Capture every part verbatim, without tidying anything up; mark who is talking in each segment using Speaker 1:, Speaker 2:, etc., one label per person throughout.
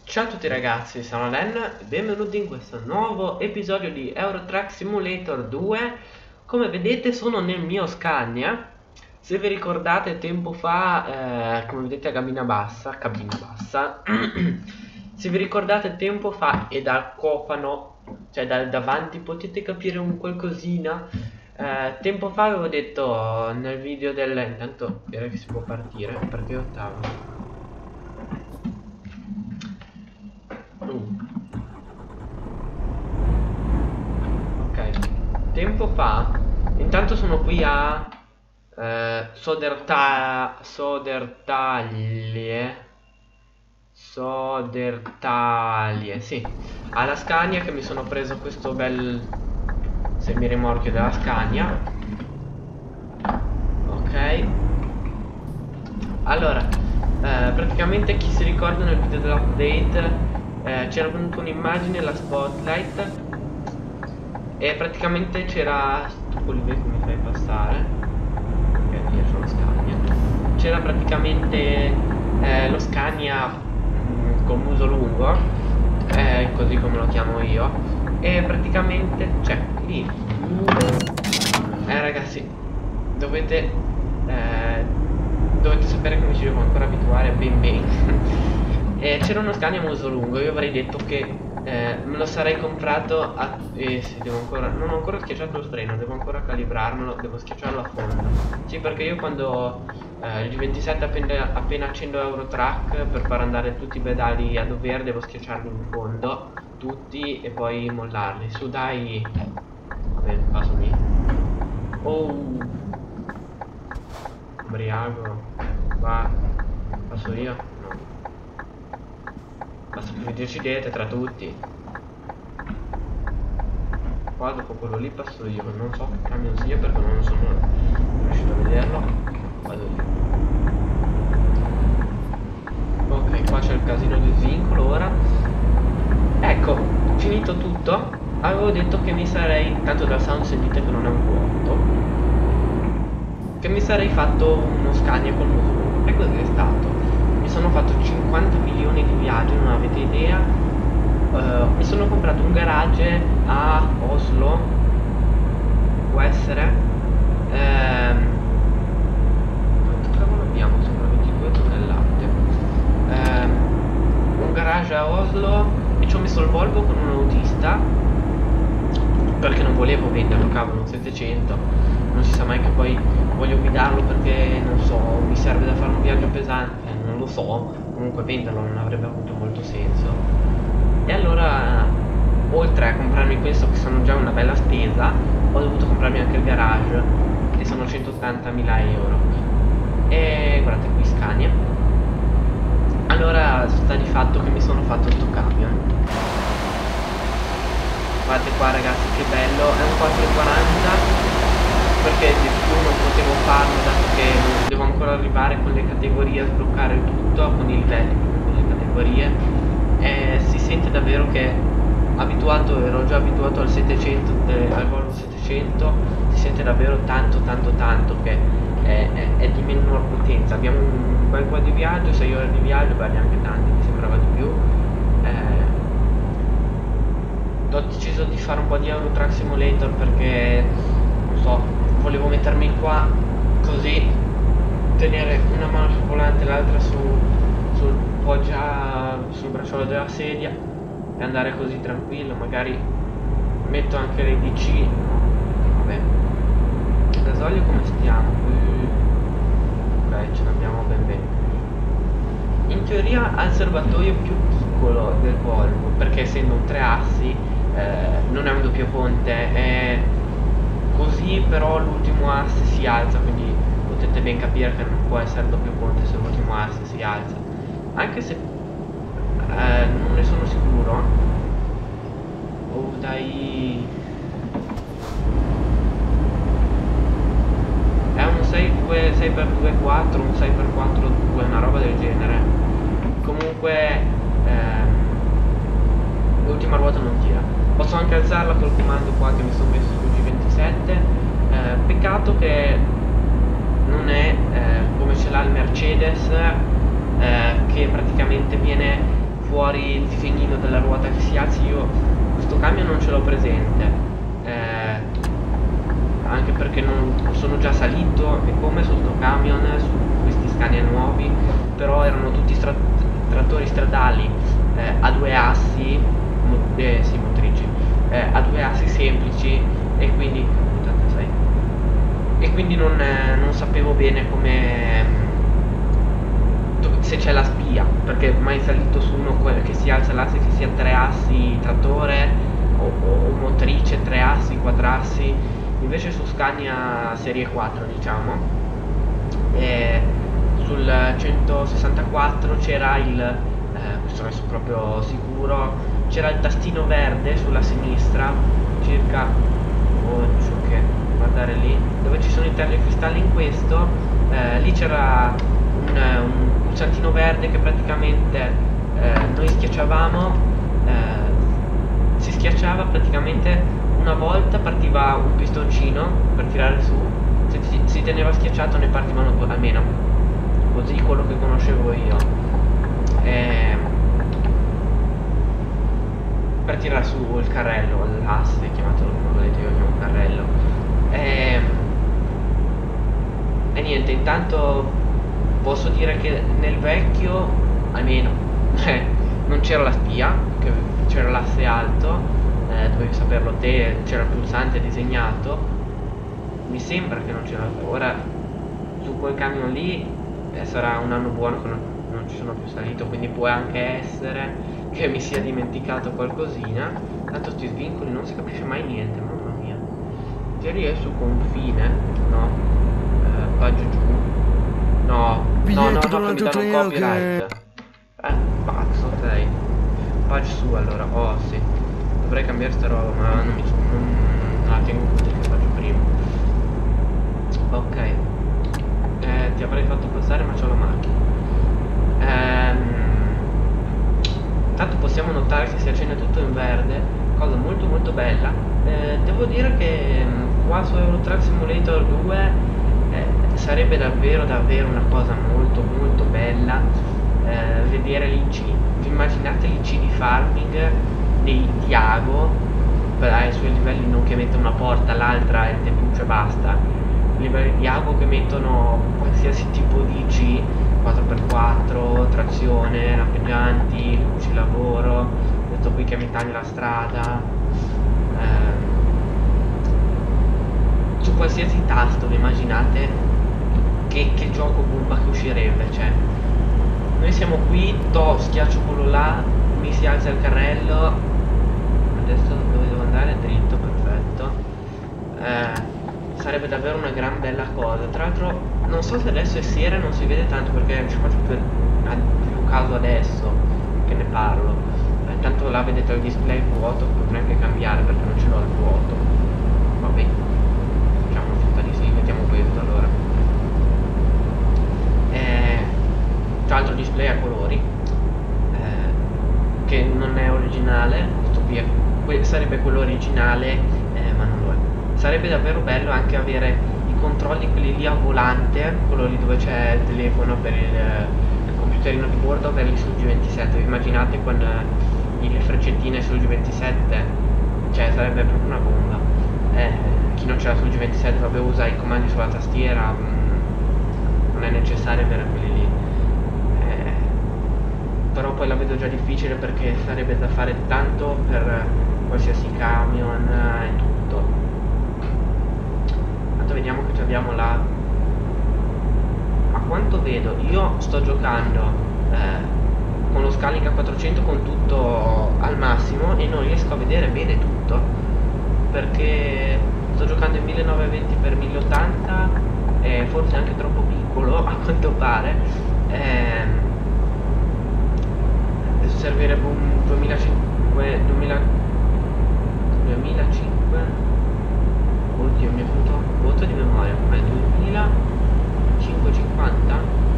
Speaker 1: Ciao a tutti ragazzi, sono Len e benvenuti in questo nuovo episodio di Euro Truck Simulator due. Come vedete sono nel mio Scania. Se vi ricordate tempo fa, eh, come vedete a cabina bassa, cabina bassa se vi ricordate tempo fa e dal cofano, cioè dal davanti, potete capire un qualcosina. eh, Tempo fa avevo detto nel video del... Intanto direi che si può partire perché è ottavo. Uh. Ok, tempo fa, intanto sono qui a eh, Soderta Sodertaglie Sodertaglie, sì, alla Scania, che mi sono preso questo bel semirimorchio della Scania. Ok, allora eh, praticamente chi si ricorda nel video dell'update eh, c'era venuta un'immagine, la spotlight, e praticamente c'era sto poligono che mi fai passare, ok, io sono Scania, c'era praticamente eh, lo Scania mh, con muso lungo, eh, così come lo chiamo io, e praticamente cioè lì eh ragazzi dovete eh, dovete sapere che mi ci devo ancora abituare ben bene. E c'era uno Scania muso lungo, io avrei detto che eh, me lo sarei comprato a... Eh sì, devo ancora... non ho ancora schiacciato il freno, devo ancora calibrarmelo, devo schiacciarlo a fondo. Sì, perché io quando eh, il G ventisette appena, appena accendo Euro Truck per far andare tutti i pedali a dovere, devo schiacciarli in fondo, tutti, e poi mollarli. Su dai... Vabbè, passo lì. Oh! Ubriaco. Va. Passo io? No. Basta che vi decidete tra tutti. Qua dopo quello lì passo io, non so che camion sia perché non sono riuscito a vederlo. Vado io. Ok, qua c'è il casino di Zincolo ora. Ecco, finito tutto. Avevo detto che mi sarei, tanto dal sound sentite che non è un vuoto, che mi sarei fatto uno Scania col muso lungo. E così è stato. Mi sono fatto cinquanta milioni di viaggi, non avete idea. Uh, mi sono comprato un garage a Oslo, può essere. Ehm, quanto cavolo abbiamo? Sembra ventidue tonnellate. Ehm, un garage a Oslo, e ci ho messo il Volvo con un autista perché non volevo venderlo, cavolo, un settecento. Non si sa mai che poi voglio guidarlo perché non so, mi serve da fare un viaggio pesante, non lo so, comunque venderlo non avrebbe avuto molto senso. E allora, oltre a comprarmi questo, che sono già una bella spesa, ho dovuto comprarmi anche il garage, che sono centottantamila euro. E guardate qui Scania. Allora sta di fatto che mi sono fatto sto camion. Guardate qua ragazzi che bello, è un quattrocentoquaranta, perché di più non potevo farlo dato che devo ancora arrivare con le categorie, a sbloccare tutto con i livelli, con le categorie, e si sente davvero che abituato, ero già abituato al settecento, eh, al Volvo settecento, si sente davvero tanto tanto tanto che è, è, è di minor potenza. Abbiamo un bel po' di viaggio, sei ore di viaggio, beh neanche tanti, mi sembrava di più. eh, ho deciso di fare un po' di Euro Truck Simulator perché non so, volevo mettermi qua così, tenere una mano sul volante e l'altra su, sul poggia, sul bracciolo della sedia e andare così tranquillo. Magari metto anche le D C. Vabbè, gasolio come stiamo? Ok, ce l'abbiamo ben bene. In teoria ha il serbatoio più piccolo del Volvo, perché essendo un tre assi eh, non è un doppio ponte, è così, però l'ultimo asse si alza, quindi potete ben capire che non può essere doppio ponte se l'ultimo asse si alza, anche se eh, non ne sono sicuro. Oh dai, è un sei per due quattro, un sei per quattro due, una roba del genere. Comunque ehm, l'ultima ruota non tira. Posso anche alzarla col comando qua che mi sono messo sul G ventisette. eh, peccato che non è eh, come ce l'ha il Mercedes, eh, che praticamente viene fuori il disegnino della ruota che si alza. Io questo camion non ce l'ho presente, eh, anche perché non sono già salito e come su sto camion, su questi Scania nuovi, però erano tutti stra trattori stradali eh, a due assi, mo eh, sì, motrici, eh, a due assi semplici, e quindi ottantasei, e quindi non, eh, non sapevo bene come, se c'è la spia, perché mai salito su uno che si alza l'asse che sia tre assi trattore o, o motrice, tre assi, quattro assi. Invece su Scania serie quattro, diciamo, e sul centosessantaquattro c'era il, eh, questo adesso proprio sicuro, c'era il tastino verde sulla sinistra, circa, oh, so che, guardare lì, dove ci sono i termocristalli in questo, eh, lì c'era un, un pulsantino verde che praticamente eh, noi schiacciavamo, eh, si schiacciava praticamente una volta, partiva un pistoncino per tirare su, se si, si teneva schiacciato ne partivano due, almeno così quello che conoscevo io, e, per tirare su il carrello, l'asse, chiamatelo come volete, io chiamo carrello, e, e niente, intanto posso dire che nel vecchio almeno eh, non c'era la spia, c'era l'asse alto, eh, dovevi saperlo te, c'era il pulsante disegnato. Mi sembra che non c'era, ora su quel camion lì eh, sarà un anno buono che non, non ci sono più salito, quindi può anche essere che mi sia dimenticato qualcosina. Tanto sti svincoli non si capisce mai niente, mamma mia. In teoria è su confine, no? Eh, paggio giù. No, no, no, no, che mi danno un copyright. Eh, pazzo, ok. Page su allora, oh sì. Dovrei cambiare sta roba, ma non mi non, non la tengo così che faccio prima. Ok. Eh, ti avrei fatto passare ma c'ho la macchina. Ehm, tanto possiamo notare che si accende tutto in verde, cosa molto molto bella. Eh, devo dire che qua su Euro Truck Simulator due eh, sarebbe davvero davvero una cosa molto molto bella eh, vedere l'I C. Vi immaginate l'I C di farming dei Tiago ai suoi livelli, non che mette una porta, l'altra è il tettuccio e basta. I livelli di Tiago che mettono qualsiasi tipo di I C, quattro per quattro, trazione, lampeggianti, luci lavoro, questo qui che mi taglia la strada, ehm, su qualsiasi tasto. Vi immaginate che, che gioco bomba che uscirebbe, cioè noi siamo qui, to, schiaccio quello là, mi si alza il carrello, adesso dove devo andare? Dritto, perfetto. Eh, sarebbe davvero una gran bella cosa. Tra l'altro non so se adesso è sera e non si vede tanto perché ci faccio più, più caso adesso che ne parlo. Eh, tanto là vedete il display vuoto, potrei anche cambiare perché non ce l'ho il vuoto. Vabbè, facciamo finta di sì, mettiamo questo allora. Eh, tra l'altro il display a colori, eh, che non è originale, questo qui è, que sarebbe quello originale, eh, ma non lo è. Sarebbe davvero bello anche avere i controlli, quelli lì a volante, quello lì dove c'è il telefono per il, il computerino di bordo, averli sul G ventisette. Vi immaginate con eh, le freccettine sul G ventisette? Cioè sarebbe proprio una bomba. Eh, chi non ce l'ha sul G ventisette, vabbè, usa i comandi sulla tastiera, mh, non è necessario avere quelli lì. Eh, però poi la vedo già difficile perché sarebbe da fare tanto per qualsiasi camion e tutto. Vediamo che abbiamo la, a quanto vedo io sto giocando eh, con lo Scalica quattrocento con tutto al massimo e non riesco a vedere bene tutto perché sto giocando in millenovecentoventi per mille ottanta e forse anche troppo piccolo a quanto pare. eh, adesso servirebbe un duemilacinque oddio, mi è venuto voto di memoria, ma è duemilacinquecentocinquanta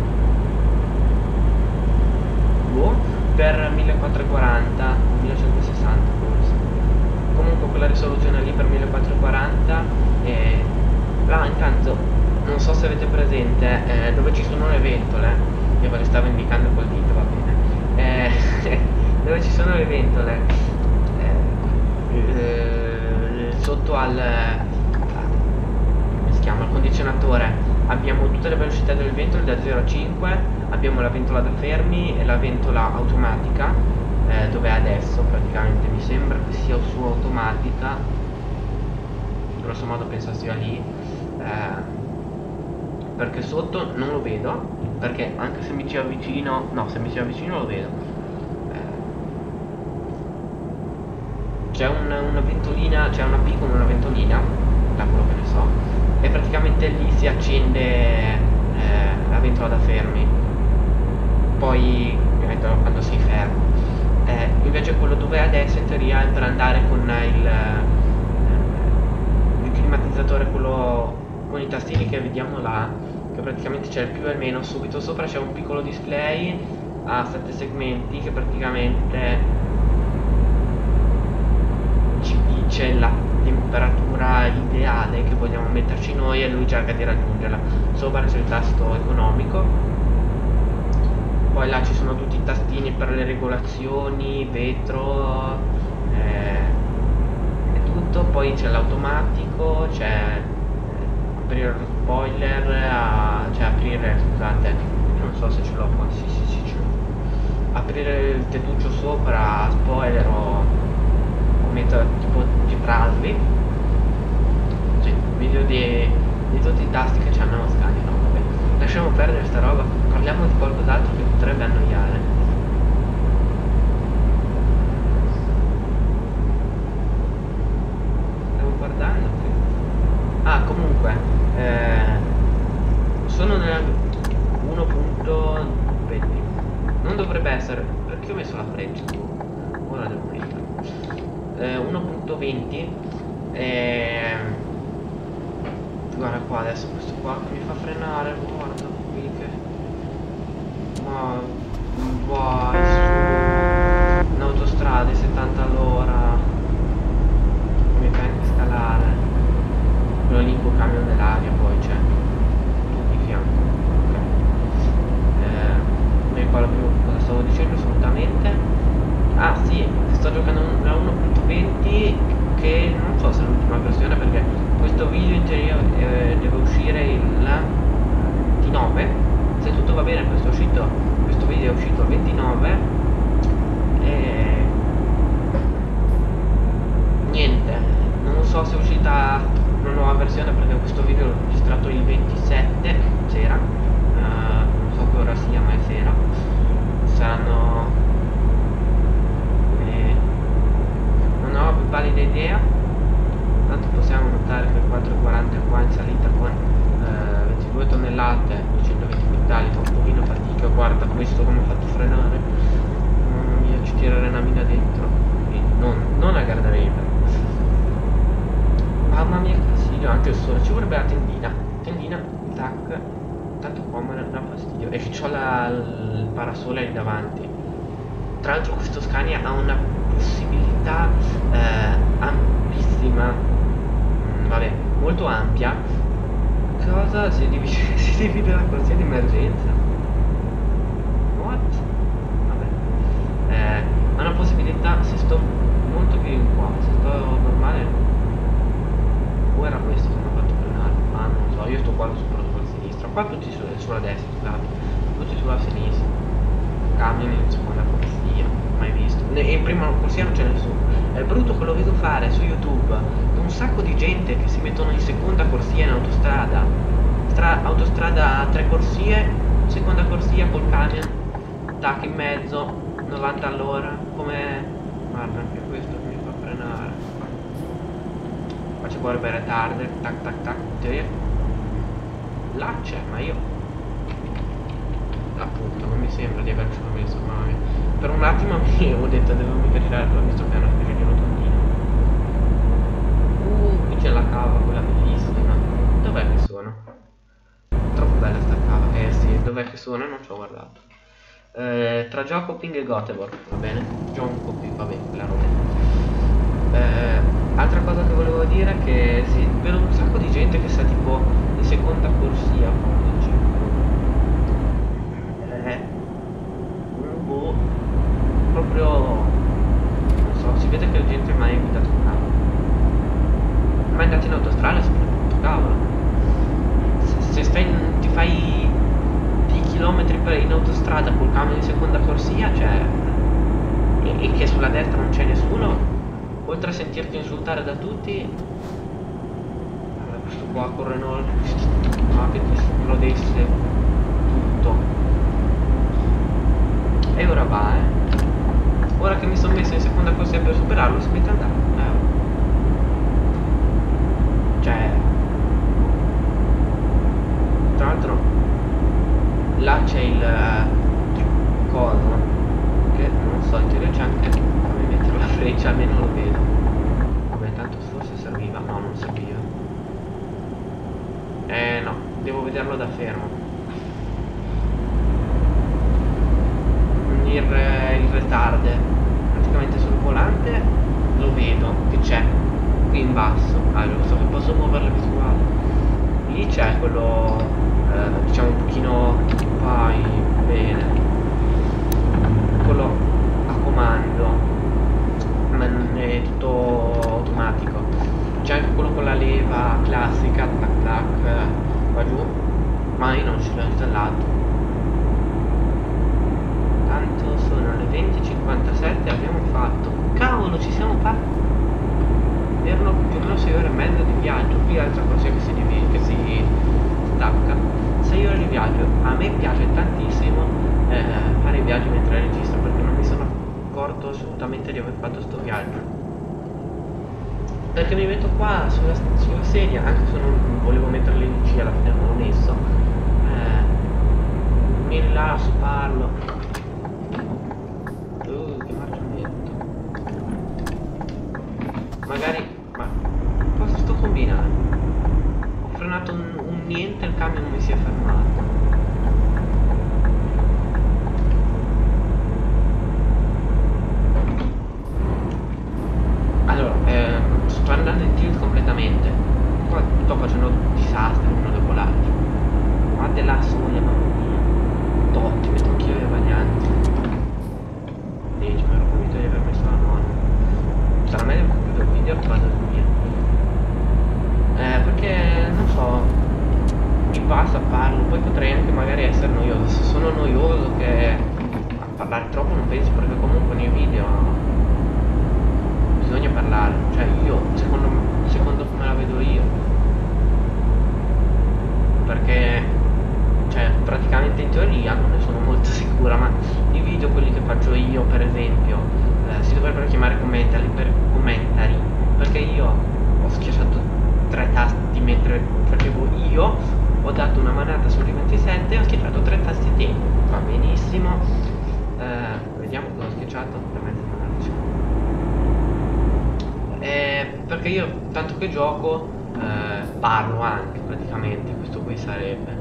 Speaker 1: boh, per millequattrocentoquaranta, millecinquecentosessanta forse. Comunque quella risoluzione lì per millequattrocentoquaranta e là intanto non so se avete presente eh, dove ci sono le ventole, io ve le stavo indicando col dito, va bene, eh, le ventole eh, eh, sotto al come si chiama, al condizionatore abbiamo tutte le velocità delle ventole da zero a cinque, abbiamo la ventola da fermi e la ventola automatica eh, dove è adesso praticamente, mi sembra che sia su automatica, grosso modo penso sia lì, eh, perché sotto non lo vedo, perché anche se mi ci avvicino, no, se mi ci avvicino lo vedo, eh, c'è una, una ventolina, c'è una P con una ventolina, da quello che ne so, e praticamente lì si accende eh, la ventola da fermi, poi ovviamente quando sei fermo, eh, invece quello dove è adesso in teoria è per andare con il, eh, il climatizzatore, quello con i tastini che vediamo là, che praticamente c'è il più e il meno, subito sopra c'è un piccolo display a sette segmenti che praticamente ci dice la temperatura ideale che vogliamo metterci noi e lui cerca di raggiungerla. Sopra c'è il tasto economico, poi là ci sono tutti i tastini per le regolazioni, vetro eh, e tutto, poi c'è l'automatico, c'è aprire lo spoiler, a, cioè aprire, scusate, non so se ce l'ho qua, sì sì sì ce l'ho, aprire il tettuccio sopra, spoiler o, o mettere tipo di frasi, sì, video di, di tutti i tasti che c'hanno Scania, no vabbè, lasciamo perdere sta roba, parliamo di qualcos'altro che potrebbe annoiare. Stavo guardando qui. Ah, comunque, eh, sono nella uno punto venti, non dovrebbe essere, perché ho messo la freccia, ora devo mettere eh, uno punto venti, eh, guarda qua adesso questo qua che mi fa frenare, guarda qui che, ma vai su in autostrada settanta all'ora, mi fa anche scalare. Quello lì con camion dell'aria, poi c'è tu di fianco, ok. Eh, non mi ricordo più cosa stavo dicendo assolutamente. Ah sì, sto giocando la uno punto venti, che non so se è l'ultima versione, perché questo video in teoria eh, deve uscire il ventinove, se tutto va bene. Questo è uscito, questo video è uscito il ventinove e niente, non so se è uscita una nuova versione, perché questo video l'ho registrato il ventisette sera, uh, non so che ora sia, ma è sera, saranno eh, non ho più pallida idea, tanto possiamo notare che il quattro quaranta qua in salita con uh, ventidue tonnellate, duecentoventi quintali, fa un pochino fatica. Guarda questo come ho fatto frenare, mamma mia, ci tirerei una mina dentro, quindi non, non a guardrail. Mamma mia che fastidio, anche il sole, ci vorrebbe la tendina, tendina, tac, tanto qua me ne dà fastidio, e che c'ho la, il parasole lì davanti. Tra l'altro questo Scania ha una possibilità eh, ampissima, mm, vabbè, molto ampia. Cosa? Si divide, si divide la corsia di emergenza? What? Vabbè, eh, ha una possibilità, se sto molto più in qua, se sto normale. O era questo che mi ha fatto frenare? Ah, non so, io sto qua sopra sulla sinistra, qua tutti su, sulla destra, scusate, tutti sulla sinistra. Camion in seconda corsia, mai visto. Ne, in prima corsia non c'è nessuno. È brutto che lo vedo fare su YouTube, un sacco di gente che si mettono in seconda corsia in autostrada. Stra, autostrada a tre corsie, seconda corsia col camion, tac in mezzo, novanta all'ora, come... Guarda, anche questo che mi fa frenare. Faccio pure per retarder, tac tac tac, in teoria là c'è, ma io appunto non mi sembra di avercelo messo, ma per un attimo mi ho detto devo mica girare, però visto che è una specie di rotondino. Uh, qui c'è la cava, quella bellissima. Dov'è che sono? Troppo bella sta cava, eh sì, dov'è che sono? Non ci ho guardato. Eh, tra Jönköping e Göteborg, va bene? Jönköping, va bene, quella roba. Eh, altra cosa che volevo dire è che sì, vedo un sacco di gente che sta tipo in seconda corsia, eh, boh, proprio vede che la gente mai ha guidato un cavolo. Ma andate in autostrada soprattutto, cavolo. Se, se stai in, ti fai di chilometri per in autostrada col camion in seconda corsia, cioè, e, e che sulla destra non c'è nessuno, oltre a sentirti insultare da tutti, allora, questo qua corre no, ma che ti esplodesse tutto. E ora va, eh. Ora che mi sono messo in seconda corsia per superarlo, si mette a andare. Eh. Cioè, tra l'altro là c'è il uh, coso che non so, in teoria c'è anche come mettere la freccia, almeno lo vedo. Vabbè, tanto forse serviva, no, non serviva. Eh no, devo vederlo da fermo. Il, il retard praticamente sul volante lo vedo che c'è qui in basso. Allora, so che posso muovere la visuale. Lì c'è quello eh, diciamo un pochino vai bene, quello a comando, ma non è tutto automatico. C'è anche quello con la leva classica, tac tac, qua giù, ma io non ce l'ho installato. Tanto sono le venti e cinquantasette, abbiamo fatto, cavolo, ci siamo fatti, erano più o meno sei ore e mezza di viaggio. Qui l'altra corsia che si divide, che si stacca, sei ore di viaggio. A me piace tantissimo eh, fare i viaggi mentre registro, perché non mi sono accorto assolutamente di aver fatto sto viaggio, perché mi metto qua sulla, sulla sedia, anche se non volevo metterli in G, alla fine non l'ho messo, eh, mi rilasso, parlo. Uh, che marciamento. Magari, ma cosa sto combinando? Ho frenato un, un niente, il camion non mi si è fermato. Allora, eh, sto andando in tilt completamente. Qua sto facendo disastri uno dopo l'altro. Guarda la soglia, mamma mia. Totti, metto anch'io le bagnanti. dieci, mi ero convinto di aver messo la nonna. Sarà meglio che chiudo il video e vado via. Eh, perché, non so, mi passa, parlo, poi potrei anche magari essere noioso. Se sono noioso che a parlare troppo non penso, perché comunque nei video bisogna parlare. Cioè io, secondo, secondo come la vedo io. Perché, cioè, praticamente in teoria non ne sono molto sicura, ma i video, quelli che faccio io per esempio, eh, si dovrebbero chiamare commentari, per, commentari, perché io ho schiacciato tre tasti mentre facevo io, ho dato una manata sul ventisette e ho schiacciato tre tasti te, va benissimo. Eh, vediamo cosa ho schiacciato per mezzo di eh, perché io tanto che gioco eh, parlo anche praticamente, questo qui sarebbe.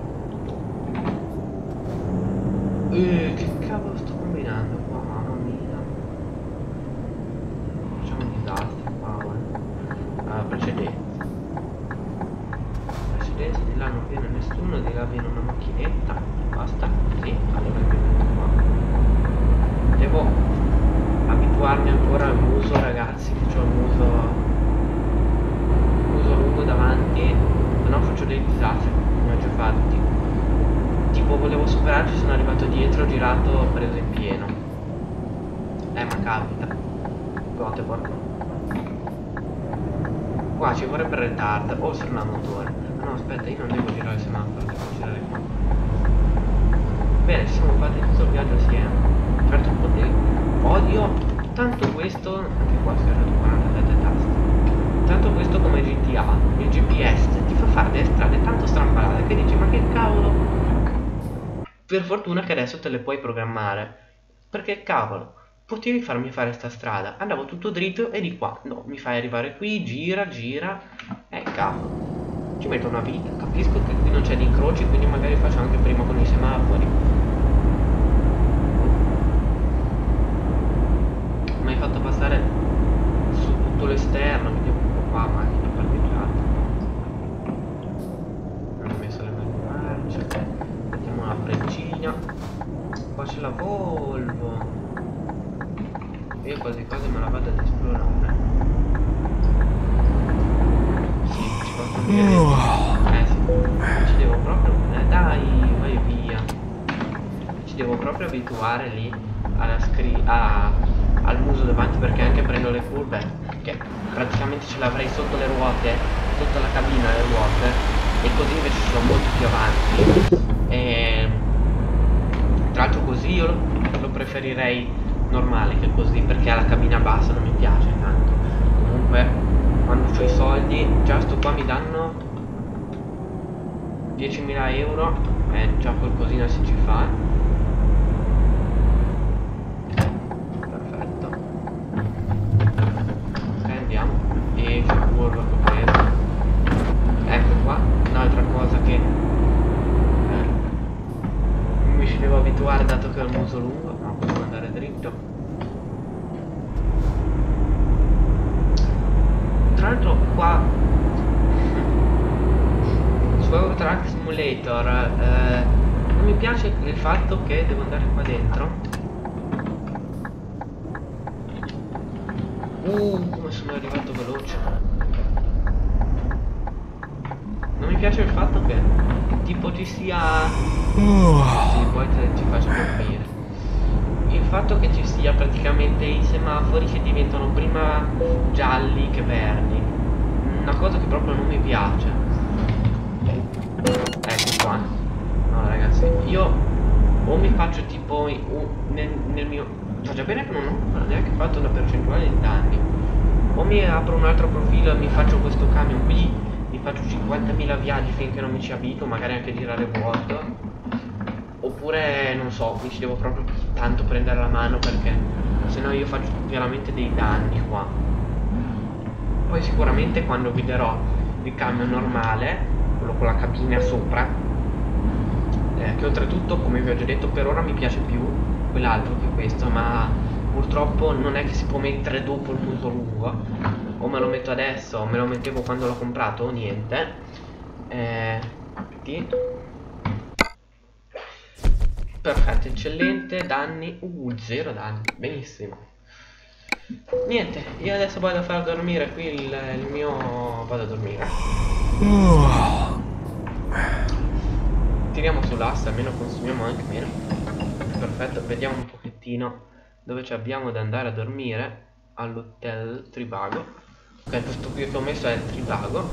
Speaker 1: Eh, che cavolo sto combinando qua, mamma mia. Facciamo un disastro qua, allora, precedenza. Precedenza, di là non viene nessuno, di là viene una macchinetta, basta, sì, allora viene qua. Devo abituarmi ancora al muso, ragazzi, che ho il muso, muso lungo davanti, se no faccio dei disastri, ne ho già fatti. Tipo volevo superarci, sono arrivato dietro, ho girato, ho preso in pieno. Eh, ma capita. Gote, porco. Qua ci vorrebbe il retard, o se non ha motore. Ah no, aspetta, io non devo girare il semaforo, devo girare qua. Bene, ci siamo fatti tutto il viaggio assieme. Certo potevo. Odio tanto questo, anche qua si è rotto quarantasette tasti. Tanto questo come G T A, il G P S ti fa fare delle strade tanto strampalate che dici ma che cavolo. Per fortuna che adesso te le puoi programmare, perché cavolo, potevi farmi fare sta strada, andavo tutto dritto e di qua, no, mi fai arrivare qui, gira, gira, eh cavolo, ci metto una vita. Capisco che qui non c'è di incroci, quindi magari faccio anche prima con i semafori. Mi hai fatto passare su tutto l'esterno, vediamo un po' qua, macchina parcheggiata. Non ho messo le marce. Una freccina. Qua c'è la Volvo. io quasi quasi me la vado ad esplorare. Sì, ci posso dire. Eh sì, ci devo proprio. Eh dai, vai via. Ci devo proprio abituare lì alla scri a, al muso davanti, perché anche prendo le curve, che praticamente ce l'avrei sotto le ruote, sotto la cabina le ruote, e così invece sono molto più avanti. E tra l'altro così io lo, lo preferirei normale che così, perché alla cabina bassa non mi piace tanto. Comunque quando ho i soldi, già sto qua mi danno diecimila euro, e eh, già qualcosina si ci fa. Perfetto. Ok, andiamo. E che curva che ho preso. Ecco qua, un'altra cosa che eh, mi ci devo abituare, dato che ho il muso lungo. No, possiamo andare dritto. Tra l'altro qua su Euro Truck Simulator eh, non mi piace il fatto che devo andare qua dentro. Uh, come sono arrivato veloce. Non mi piace il fatto che tipo ci sia... Sì, poi te, ti faccio capire. Il fatto che ci sia praticamente i semafori che diventano prima gialli che verdi. Una cosa che proprio non mi piace. Ecco qua. No ragazzi, io o mi faccio tipo uh, nel, nel mio... So già bene che non ho neanche fatto una percentuale di danni. O mi apro un altro profilo e mi faccio questo camion qui, mi faccio cinquantamila viaggi finché non mi ci abito, magari anche girare vuoto. Oppure non so, mi ci devo proprio tanto prendere la mano, perché sennò io faccio veramente dei danni qua. Poi sicuramente quando guiderò il camion normale, quello con la cabina sopra, eh, che oltretutto, come vi ho già detto, per ora mi piace più quell'altro che questo, ma purtroppo non è che si può mettere dopo il muso lungo. O me lo metto adesso, o me lo mettevo quando l'ho comprato, o niente. Eh, sì. Perfetto, eccellente, danni, uh, zero danni, benissimo. Niente, io adesso vado a far dormire qui il, il mio... vado a dormire. Tiriamo sull'asse, almeno consumiamo anche meno. Perfetto, vediamo un pochettino dove ci abbiamo da andare a dormire. All'hotel Trivago. Ok, questo qui che ho messo è il Trivago.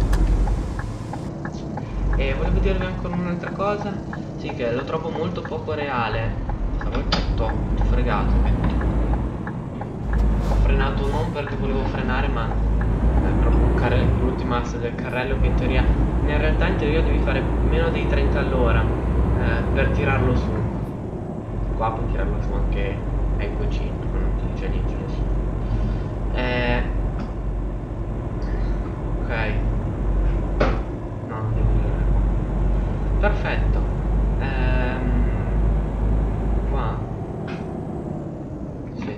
Speaker 1: E volevo dirvi ancora un'altra cosa. Sì, che lo trovo molto poco reale. Stavo tutto, tutto fregato. Ho frenato non perché volevo frenare, ma è proprio un carrello, l'ultima asse del carrello, che in teoria, in realtà in teoria devi fare meno dei trenta all'ora eh, per tirarlo su. Qua puoi tirarlo su anche ai duecento, ma non ti dice niente nessuno. Eh, ok. No, non devo dire. Perfetto. Ehm, qua. Sì.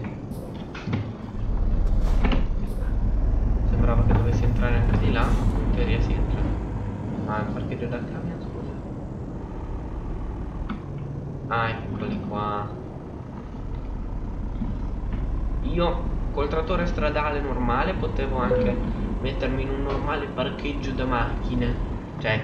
Speaker 1: Sembrava che dovessi entrare anche di là, in teoria si entra. Ah, il parcheggio del camion, scusa. Ah, eccoli qua. Io col trattore stradale normale potevo anche mettermi in un normale parcheggio da macchine. Cioè,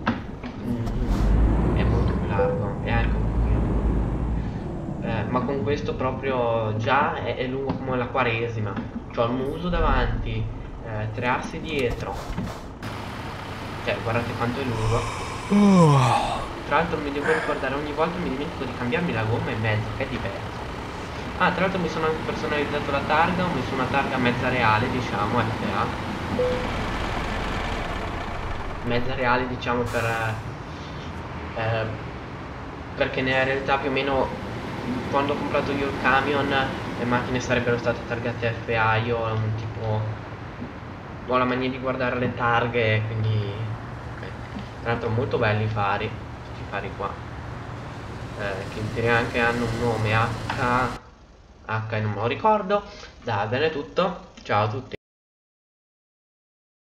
Speaker 1: mm, è molto più largo, è anche un pochino più lungo. Eh, ma con questo proprio già è, è lungo come la Quaresima. C'ho il muso davanti, eh, tre assi dietro. Cioè, guardate quanto è lungo. Tra l'altro mi devo ricordare, ogni volta mi dimentico di cambiarmi la gomma in mezzo, che è diverso. Ah, tra l'altro mi sono anche personalizzato la targa, ho messo una targa mezza reale, diciamo, F A. Mezza reale, diciamo, per... Eh, perché nella realtà più o meno, quando ho comprato io il camion, le macchine sarebbero state targate F A, io ho un tipo... ho la mania di guardare le targhe, quindi... Okay. Tra l'altro molto belli i fari, questi fari qua. Eh, che in teoria anche hanno un nome, H... H non me lo ricordo. Da bene tutto, ciao a tutti.